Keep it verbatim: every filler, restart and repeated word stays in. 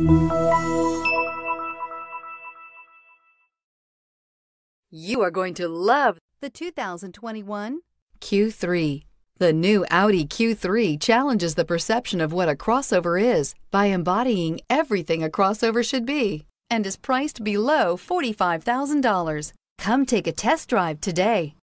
You are going to love the two thousand twenty-one Q three. The new Audi Q three challenges the perception of what a crossover is by embodying everything a crossover should be and is priced below forty-five thousand dollars. Come take a test drive today.